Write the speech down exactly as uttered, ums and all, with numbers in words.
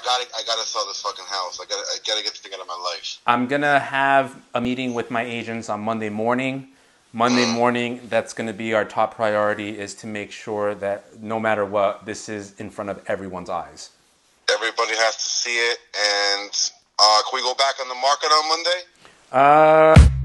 gotta, I gotta sell this fucking house. I gotta, I gotta get this thing out of my life. I'm gonna have a meeting with my agents on Monday morning. Monday Mm. morning, that's gonna be our top priority, is to make sure that no matter what, this is in front of everyone's eyes. Everybody has to see it. And uh, can we go back on the market on Monday? Uh.